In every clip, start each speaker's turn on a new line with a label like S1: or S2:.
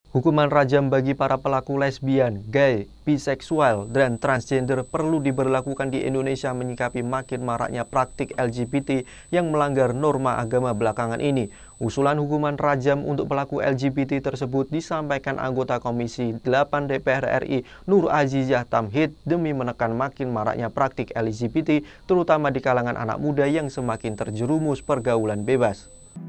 S1: Hukuman rajam bagi para pelaku lesbian, gay, biseksual, dan transgender perlu diberlakukan di Indonesia menyikapi makin maraknya praktik LGBT yang melanggar norma agama belakangan ini. Usulan hukuman rajam untuk pelaku LGBT tersebut disampaikan anggota Komisi 8 DPR RI Nur Azizah Tamhid demi menekan makin maraknya praktik LGBT terutama di kalangan anak muda yang semakin terjerumus pergaulan bebas.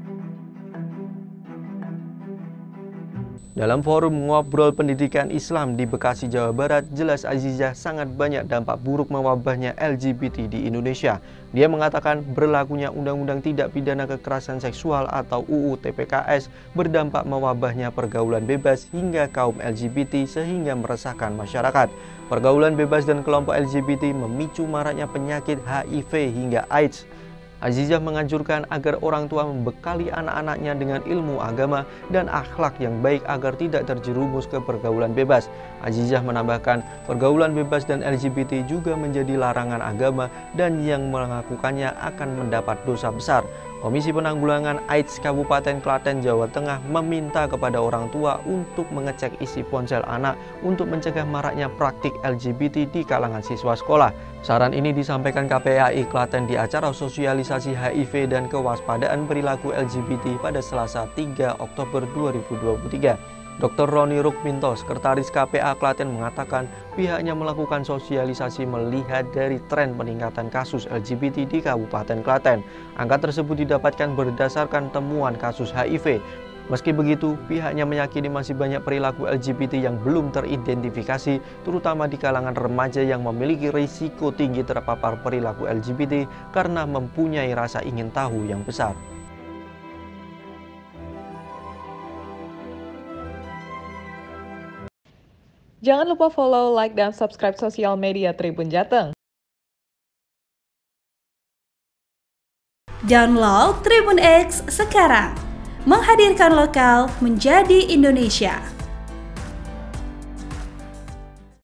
S1: Dalam forum ngobrol pendidikan Islam di Bekasi, Jawa Barat, jelas Azizah sangat banyak dampak buruk mewabahnya LGBT di Indonesia. Dia mengatakan berlakunya Undang-Undang Tindak Pidana Kekerasan Seksual atau UU TPKS berdampak mewabahnya pergaulan bebas hingga kaum LGBT sehingga meresahkan masyarakat. Pergaulan bebas dan kelompok LGBT memicu maraknya penyakit HIV hingga AIDS. Azizah menganjurkan agar orang tua membekali anak-anaknya dengan ilmu agama dan akhlak yang baik agar tidak terjerumus ke pergaulan bebas. Azizah menambahkan, pergaulan bebas dan LGBT juga menjadi larangan agama dan yang melakukannya akan mendapat dosa besar. Komisi Penanggulangan AIDS Kabupaten Klaten, Jawa Tengah meminta kepada orang tua untuk mengecek isi ponsel anak untuk mencegah maraknya praktik LGBT di kalangan siswa sekolah. Saran ini disampaikan KPAI Klaten di acara sosialisasi HIV dan kewaspadaan perilaku LGBT pada Selasa 3 Oktober 2023. Dr. Roni Rukminto, Sekretaris KPA Klaten mengatakan pihaknya melakukan sosialisasi melihat dari tren peningkatan kasus LGBT di Kabupaten Klaten. Angka tersebut didapatkan berdasarkan temuan kasus HIV. Meski begitu, pihaknya meyakini masih banyak perilaku LGBT yang belum teridentifikasi, terutama di kalangan remaja yang memiliki risiko tinggi terpapar perilaku LGBT karena mempunyai rasa ingin tahu yang besar.
S2: Jangan lupa follow, like, dan subscribe sosial media Tribun Jateng.
S3: Download Tribun X sekarang, menghadirkan lokal menjadi Indonesia.